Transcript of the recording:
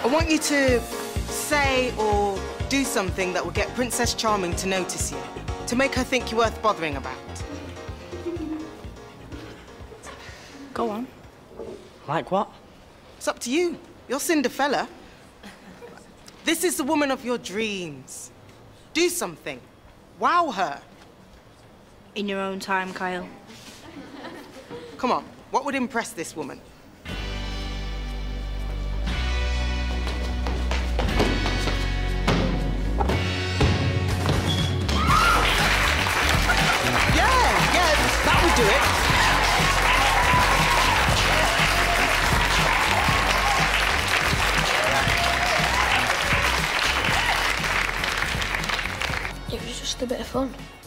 I want you to say or do something that will get Princess Charming to notice you, to make her think you're worth bothering about. Go on. Like what? It's up to you. You're Cinderella. This is the woman of your dreams. Do something. Wow her. In your own time, Kyle. Come on, what would impress this woman? Yeah, that would do it. It was just a bit of fun.